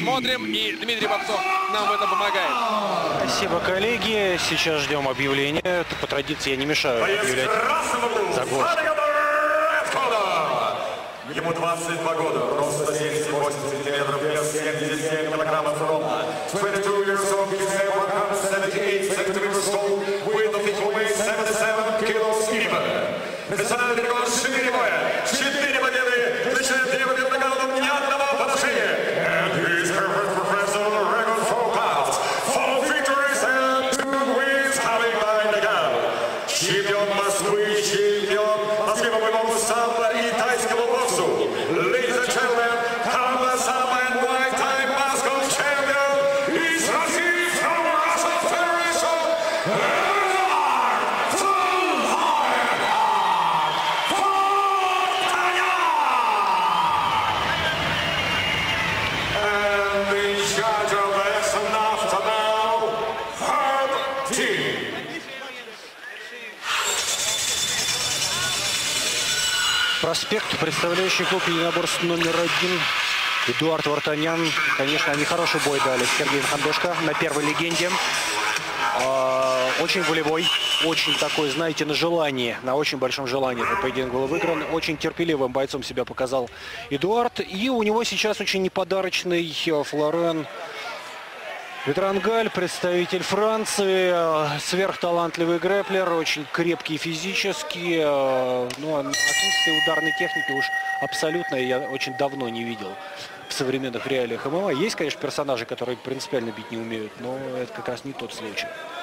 смотрим, и Дмитрий Бобцов нам в этом помогает. Спасибо, коллеги. Сейчас ждем объявления. По традиции я не мешаю объявлять заглушку. Ему 22 года, рост 170 сантиметров, вес 77 килограммов ровно. 22 years old, his hair 178 centimeters tall, weight of equal weight 77 kilos even. Национальный рекорд 4 боя, 4 победы, начинает требовать от наградом ни одного поражения. And his perfect professional record 4 bouts, 4 victories and 2 wins having by knockout. Чемпион Москвы, чемпион Москвы по боевому самбо и тайскому боксу. Ladies and gentlemen, Kama Sambo and White Thai Moscow champion is Россия from Russian Federation. And in charge of the action after now, Herb Team. Проспект, представляющий клуб единоборств номер 1. Эдуард Вартанян. Конечно, они хороший бой дали с Сергеем Хандошко на первой легенде. Очень волевой, очень такой, знаете, на желании, на очень большом желании этот поединок был выигран. Очень терпеливым бойцом себя показал Эдуард. И у него сейчас очень неподарочный Флорен Ветрангаль, представитель Франции, сверхталантливый грэплер, очень крепкий физически, но отсутствие ударной техники уж абсолютно я очень давно не видел в современных реалиях ММА. Есть, конечно, персонажи, которые принципиально бить не умеют, но это как раз не тот случай.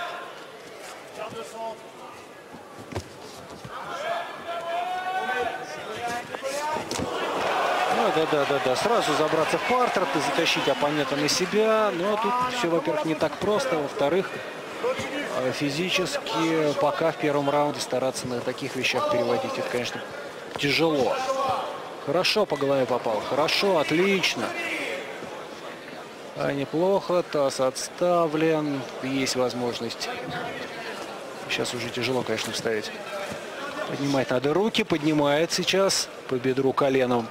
Да. Сразу забраться в партер, затащить оппонента на себя. Но тут все, во-первых, не так просто. Во-вторых, физически пока в первом раунде стараться на таких вещах переводить, это, конечно, тяжело. Хорошо по голове попал. Хорошо, отлично. А неплохо. Таз отставлен. Есть возможность. Сейчас уже тяжело, конечно, вставить. Поднимать надо руки. Поднимает сейчас по бедру коленом.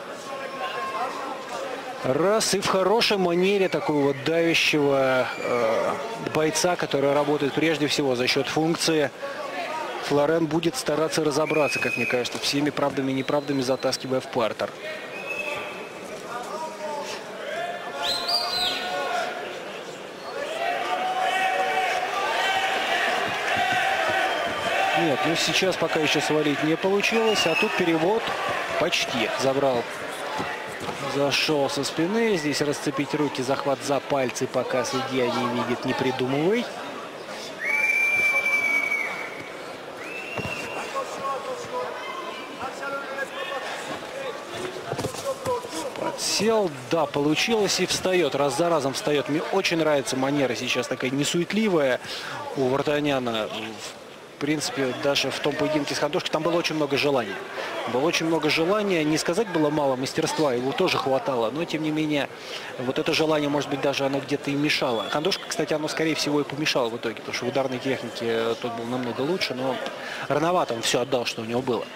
Раз, и в хорошей манере такого вот давящего бойца, который работает прежде всего за счет функции. Флорен будет стараться разобраться, как мне кажется, всеми правдами и неправдами, затаскивая в партер. Нет, ну сейчас пока еще свалить не получилось, а тут перевод почти забрал. Зашел со спины. Здесь расцепить руки, захват за пальцы, пока судья не видит, не придумывай. Подсел, да, получилось и встает. Раз за разом встает. Мне очень нравится манера сейчас такая несуетливая у Вартаняна. В принципе, даже в том поединке с Хандошко там было очень много желания. Было очень много желания. Не сказать, было мало мастерства, его тоже хватало. Но, тем не менее, вот это желание, может быть, даже оно где-то и мешало. Хандошко, кстати, оно, скорее всего, и помешало в итоге. Потому что в ударной технике тот был намного лучше. Но рановато он все отдал, что у него было.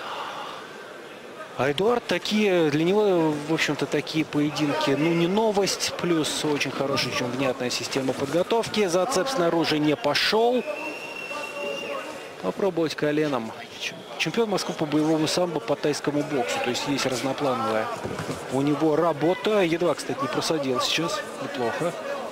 А Эдуард такие, для него, в общем-то, такие поединки, ну, не новость. Плюс очень хорошая, очень внятная система подготовки. Зацеп снаружи не пошел. Попробовать коленом. Чемпион Москвы по боевому самбо, по тайскому боксу. То есть есть разноплановая у него работа. Едва, кстати, не просадил сейчас. Неплохо.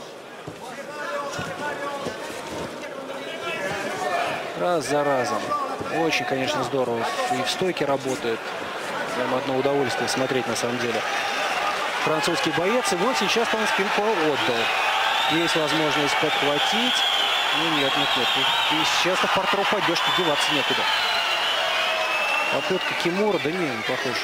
Раз за разом. Очень, конечно, здорово. И в стойке работает. Прям одно удовольствие смотреть, на самом деле. Французский боец. И вот сейчас он спинку отдал. Есть возможность подхватить. Ну нет. Ты сейчас на партер упадешь, деваться некуда. Попытка Кимура, да не похож.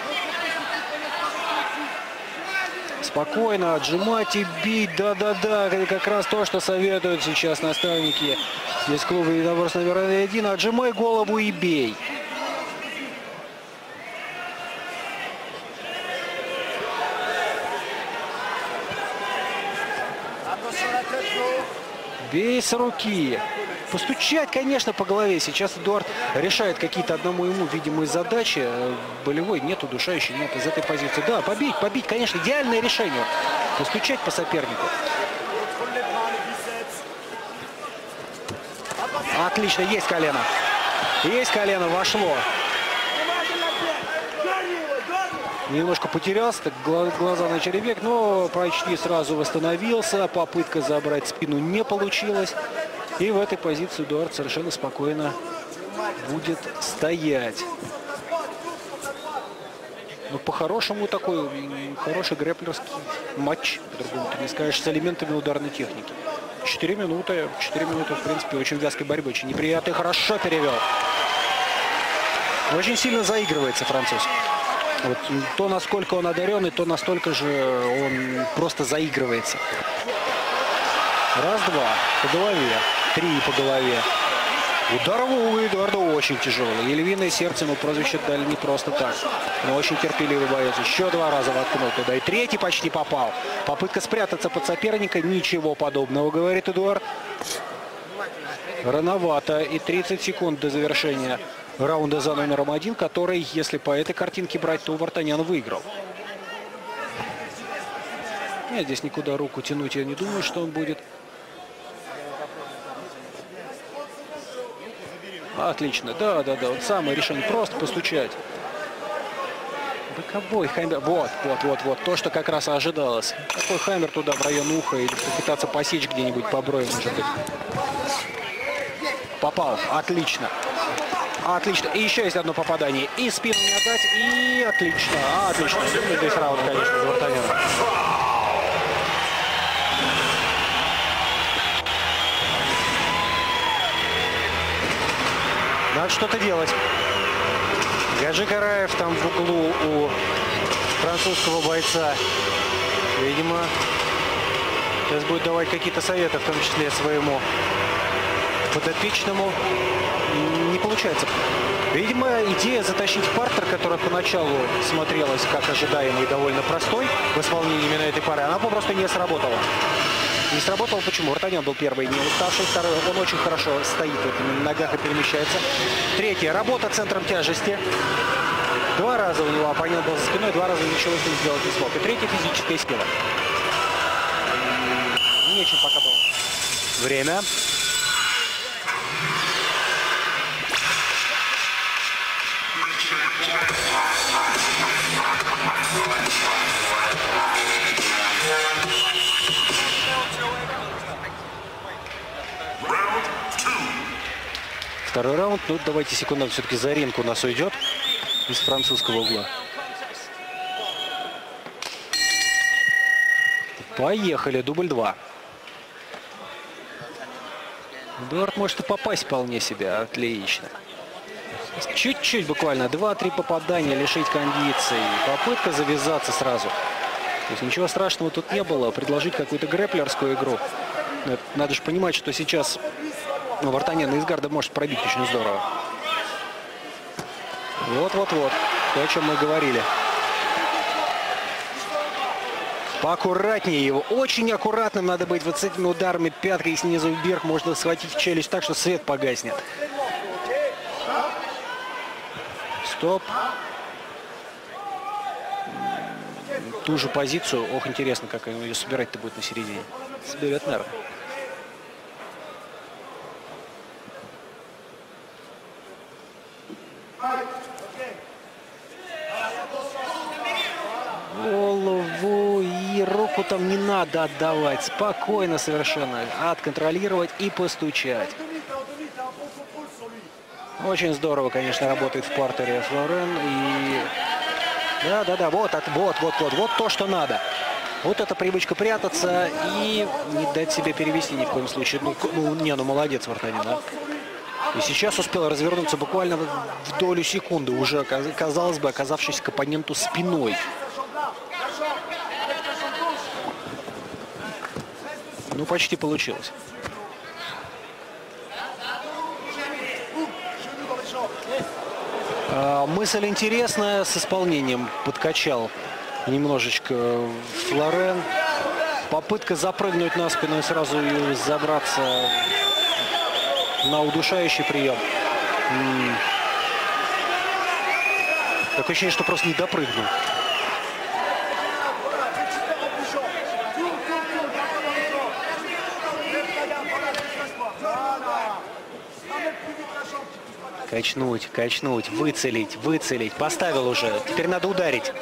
Спокойно отжимать и бить, да-да-да. Это как раз то, что советуют сейчас наставники из клуба единоборств номер 1. Отжимай голову и бей. Бей с руки. Постучать, конечно, по голове. Сейчас Эдуард решает какие-то одному ему видимые задачи. Болевой нет, удушающий нет из этой позиции. Да, побить, конечно, идеальное решение. постучать по сопернику. Отлично, есть колено. Есть колено, вошло. Немножко потерялся, так глаза начали бегать, но почти сразу восстановился. Попытка забрать спину не получилась. И в этой позиции Эдуард совершенно спокойно будет стоять. Ну, по-хорошему такой хороший грэплерский матч, по-другому ты не скажешь, с элементами ударной техники. 4 минуты, в принципе, очень вязкой борьбы, очень неприятный, хорошо перевел. Очень сильно заигрывается француз. Вот, то, насколько он одаренный, то настолько же он просто заигрывается. Раз, два, по голове, 3 по голове. Удар у Эдуарда очень тяжелый. И львиное сердце ему прозвище дали не просто так. Но очень терпеливый боец. Еще 2 раза воткнул туда. И 3-й почти попал. Попытка спрятаться под соперника. Ничего подобного, говорит Эдуард. Рановато. И 30 секунд до завершения раунда за номером 1, который, если по этой картинке брать, то Вартанян выиграл. Нет, здесь никуда руку тянуть я не думаю, что он будет. Отлично, да, вот самое решение, просто постучать. Боковой хаммер, вот, то, что как раз ожидалось. Такой хаммер туда в район уха и попытаться посечь где-нибудь по брови, может быть. Попал, отлично. Отлично, и еще есть одно попадание. И спину не отдать, и отлично, отлично. Здесь раунд, конечно, за Вартаняна. Надо что-то делать. Гаджи Караев там в углу у французского бойца. Видимо, сейчас будет давать какие-то советы, в том числе своему подопечному. Не получается. Видимо, идея затащить в партер, которая поначалу смотрелась как ожидаемый и довольно простой в исполнении именно этой пары, она попросту не сработала. Не сработал. Почему? Вартанян был первый, не уставший. Второй, он очень хорошо стоит на ногах и перемещается. 3-я, работа центром тяжести. 2 раза у него оппонент был за спиной, 2 раза ничего с ним сделать не смог. И 3-я, физическая сила. Нечем пока было. Время. Второй раунд. Ну, давайте секунду, все-таки Заренко у нас уйдет из французского угла. Поехали. Дубль 2. Эдуард может и попасть вполне себе. Отлично. Чуть-чуть буквально. 2-3 попадания, лишить кондиции. Попытка завязаться сразу. То есть ничего страшного тут не было. Предложить какую-то грэплерскую игру. Надо же понимать, что сейчас Вартанян из гарда может пробить очень здорово. Вот. То, о чем мы говорили. Поаккуратнее его. Очень аккуратным надо быть. Вот с этими ударами пяткой снизу вверх можно схватить челюсть так, что свет погаснет. Стоп. Ту же позицию. Ох, интересно, как ее собирать-то будет на середине. Соберет, наверное. Голову и руку там не надо отдавать. Спокойно совершенно. Отконтролировать и постучать. Очень здорово, конечно, работает в партере Флорен. И... Да. Вот то, что надо. Вот эта привычка прятаться и не дать себе перевести ни в коем случае. Ну молодец Вартанян, да? И сейчас успел развернуться буквально в долю секунды, уже, казалось бы, оказавшись к оппоненту спиной. Ну, почти получилось. Мысль интересная, с исполнением подкачал немножечко Флорен. Попытка запрыгнуть на спину и сразу забраться на удушающий прием. Такое ощущение, что просто не допрыгнул. Качнуть, качнуть, выцелить, выцелить. Поставил уже. Теперь надо ударить.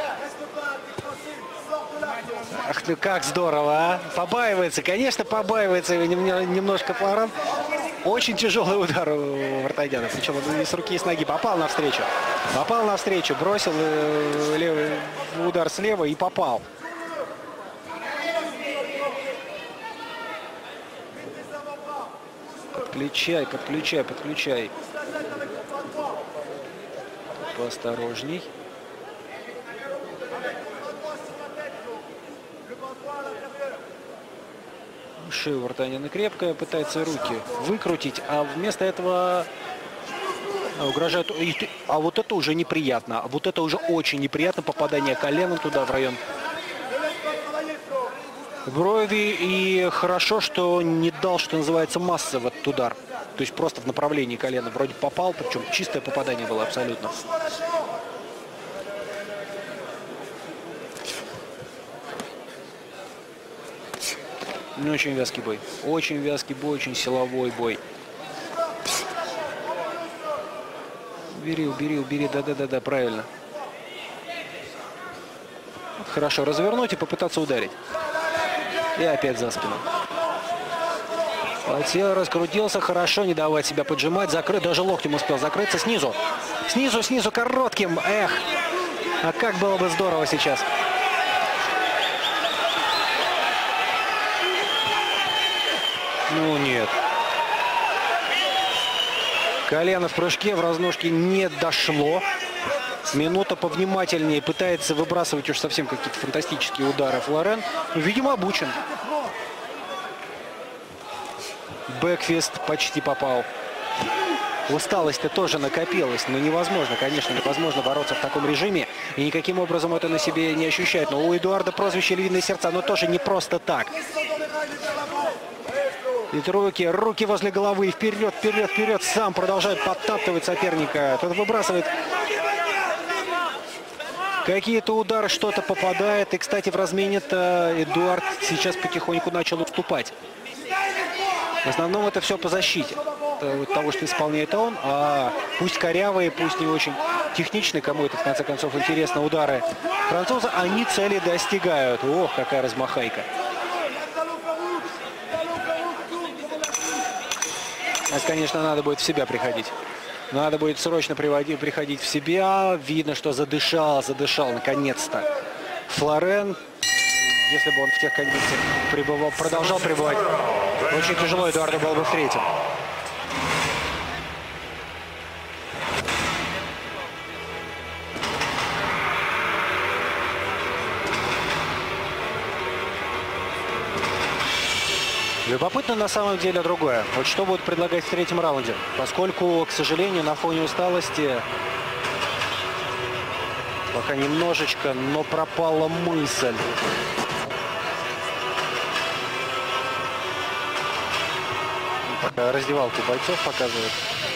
Ах ты, как здорово, а? Побаивается, конечно, побаивается немножко Флорен. Очень тяжелый удар у Вартаняна. Причем он и с руки, и с ноги. Попал навстречу. Попал навстречу. Бросил левый удар слева и попал. Подключай, подключай, подключай. Поосторожней. Шея у Вартаняна крепкая, пытается руки выкрутить, а вместо этого угрожает. А вот это уже неприятно. А вот это уже очень неприятно. Попадание коленом туда, в район брови. И хорошо, что не дал, что называется, массы в этот удар. То есть просто в направлении колена вроде попал, причем чистое попадание было абсолютно. Ну, очень вязкий бой. Очень вязкий бой, очень силовой бой. Убери, убери, убери. Да-да-да-да, правильно. Вот хорошо развернуть и попытаться ударить. И опять за спину. Подсел, раскрутился, хорошо, не давать себя поджимать. Закрыть, даже локтем успел закрыться снизу. Снизу, снизу, коротким. Эх, а как было бы здорово сейчас. Ну нет. Колено в прыжке, в разножке не дошло. Минута повнимательнее. Пытается выбрасывать уж совсем какие-то фантастические удары Флорен. Видимо, обучен. Бэкфист почти попал. Усталость-то тоже накопилась. Но невозможно, конечно, невозможно бороться в таком режиме. И никаким образом это на себе не ощущать. Но у Эдуарда прозвище «Львиные сердца», но тоже не просто так. И руки возле головы, вперед, вперед, вперед. Сам продолжает подтаптывать соперника. Тот выбрасывает какие-то удары, что-то попадает. И, кстати, в размене-то Эдуард сейчас потихоньку начал уступать. В основном это все по защите того, что исполняет он. А пусть корявые, пусть не очень техничные, кому это в конце концов интересно, удары француза, они цели достигают. Ох, какая размахайка. А, конечно, надо будет в себя приходить. Надо будет срочно приходить в себя. Видно, что задышал наконец-то Флорен. Если бы он в тех кондициях продолжал пребывать, очень тяжело Эдуарду было бы в третьем. Любопытно на самом деле другое. Вот что будет предлагать в третьем раунде. Поскольку, к сожалению, на фоне усталости пока немножечко, но пропала мысль. Пока раздевалку бойцов показывают.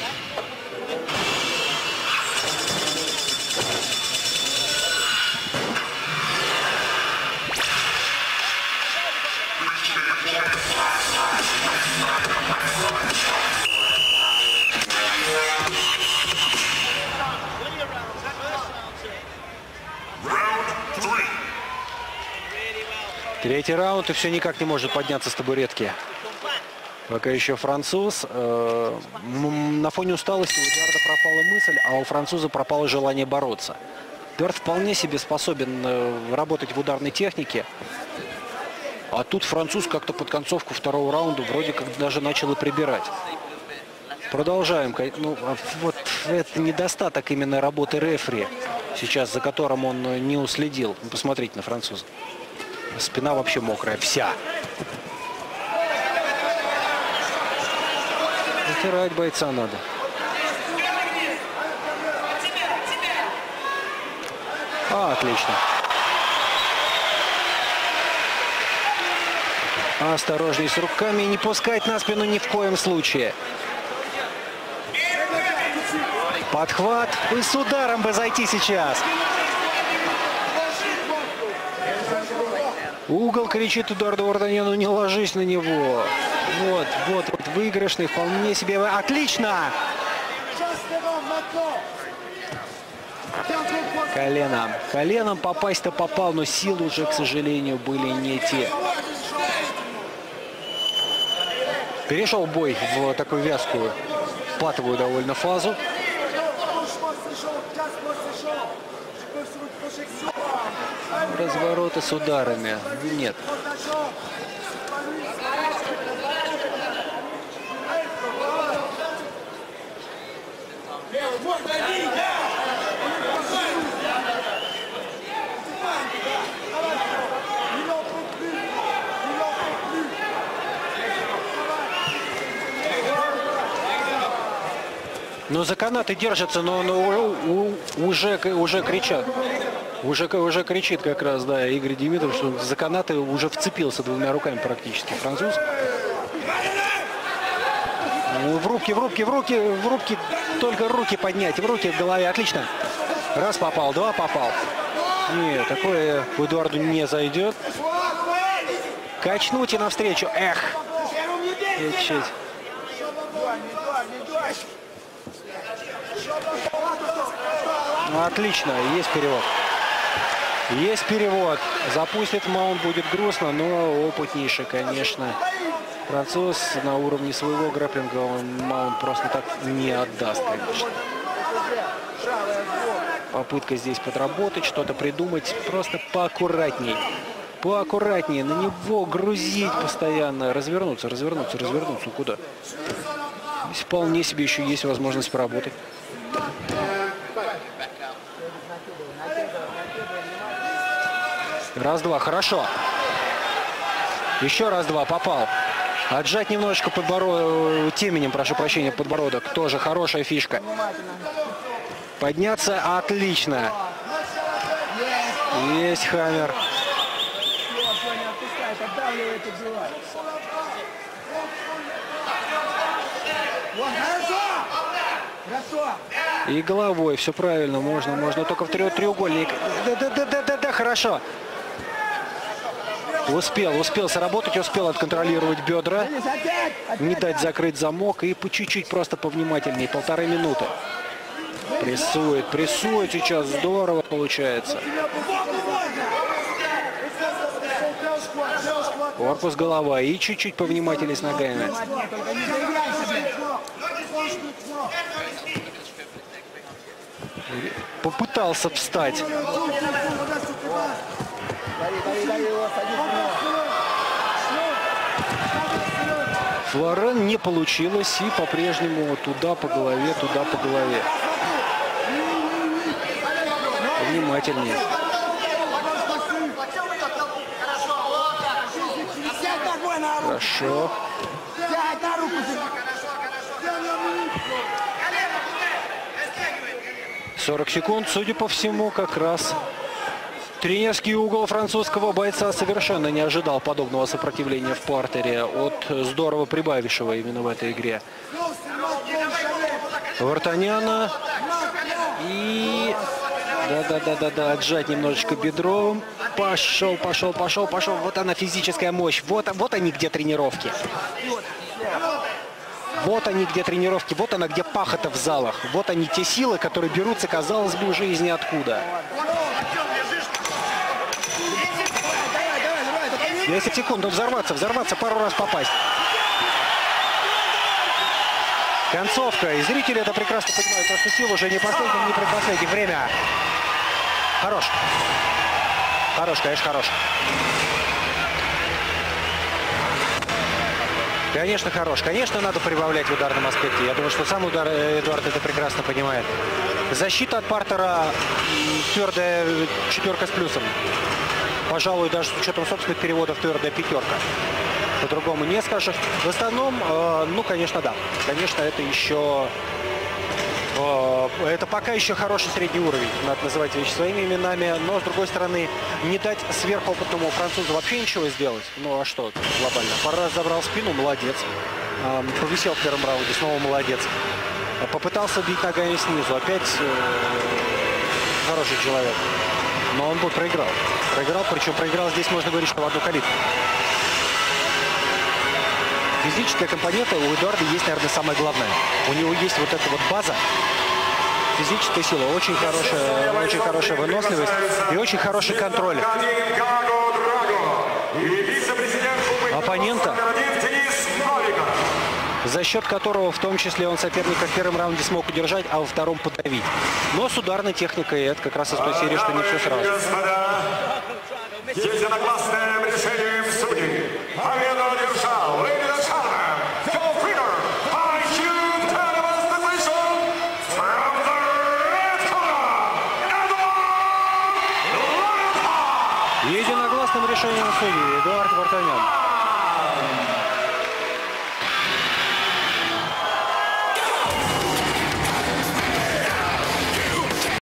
Третий раунд, и все никак не может подняться с табуретки. Пока еще француз. На фоне усталости у Эдуарда пропала мысль, а у француза пропало желание бороться. Эдуард вполне себе способен работать в ударной технике. А тут француз как-то под концовку второго раунда вроде как даже начал и прибирать. Продолжаем. Ну, вот это недостаток именно работы рефери сейчас, за которым он не уследил. Посмотрите на француза. Спина вообще мокрая, вся. Вытирать бойца надо. Отлично. Осторожней с руками, не пускать на спину ни в коем случае. Подхват. И с ударом бы зайти сейчас. Угол, кричит Эдуарду Вартаняну, не ложись на него. Вот, выигрышный, вполне себе. Отлично! Коленом. Коленом попасть-то попал, но силы уже, к сожалению, были не те. Перешел бой в такую вязкую, патовую довольно фазу. Развороты с ударами. Нет. Но за канаты держатся, но уже кричат. Уже кричит как раз, да, Игорь Димитров, что за канаты уже вцепился двумя руками практически француз. В руки, только руки поднять, в руки в голове, отлично. Раз попал, два попал. Нет, такое Эдуарду не зайдет. Качнуть и навстречу, эх. Отлично, есть перевод. Есть перевод. Запустит Маунт, будет грустно, но опытнейший, конечно. Француз на уровне своего грэпплинга Маунт просто так не отдаст, конечно. Попытка здесь подработать, что-то придумать, просто поаккуратней. Поаккуратнее, на него грузить постоянно. Развернуться. Куда? Здесь вполне себе еще есть возможность поработать. Раз-два, хорошо. Еще раз-два, попал. Отжать немножечко теменем, прошу прощения, подбородок. Тоже хорошая фишка. Подняться, отлично. Есть хаммер. И головой, все правильно, можно только в треугольник. Да, хорошо. Успел сработать, успел отконтролировать бедра, не дать закрыть замок и по чуть-чуть просто повнимательнее, 1,5 минуты. Прессует сейчас, здорово получается. Корпус, голова и чуть-чуть повнимательнее с ногами. Попытался встать. Флорен не получилось, и по-прежнему туда по голове. Внимательнее. Хорошо. 40 секунд, судя по всему, как раз тренерский угол французского бойца совершенно не ожидал подобного сопротивления в партере от здорово прибавившего именно в этой игре Вартаняна. И да, отжать немножечко бедром. Пошел. Вот она, физическая мощь. Вот они где тренировки. Вот она где пахота в залах. Вот они те силы, которые берутся, казалось бы, уже из ниоткуда. 10 секунд, взорваться, пару раз попасть. Концовка. И зрители это прекрасно понимают, потому что сил уже не последних, не предпоследних. Время. Хорош, конечно, хорош. Конечно, хорош. Конечно, надо прибавлять в ударном аспекте. Я думаю, что сам Эдуард это прекрасно понимает. Защита от партера твердая 4 с плюсом. Пожалуй, даже с учетом собственных переводов твердая 5. По-другому не скажешь. В остальном, ну, конечно, да. Конечно, это еще... Это пока еще хороший средний уровень. Надо называть вещи своими именами. Но, с другой стороны, не дать сверхопытному французу вообще ничего сделать. Ну, а что глобально? Пару раз забрал спину, молодец. Повисел в первом раунде, снова молодец. Попытался бить ногами снизу. Опять хороший человек. Но он проиграл. Причем проиграл здесь, можно говорить, что в одну калитку. Физическая компонента у Эдуарда есть, наверное, самое главное. У него есть вот эта вот база, физическая сила, очень хорошая выносливость и очень хороший контроль оппонента, за счет которого в том числе он соперника в первом раунде смог удержать, а во втором подавить. Но с ударной техникой это как раз из той серии, что не все сразу. Единогласным решением судей победу одержал единогласным решением судей Эдуард Вартанян.